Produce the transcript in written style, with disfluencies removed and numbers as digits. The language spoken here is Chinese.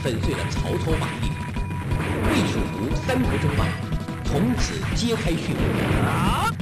粉碎了曹操霸业，魏蜀吴三国争霸从此揭开序幕。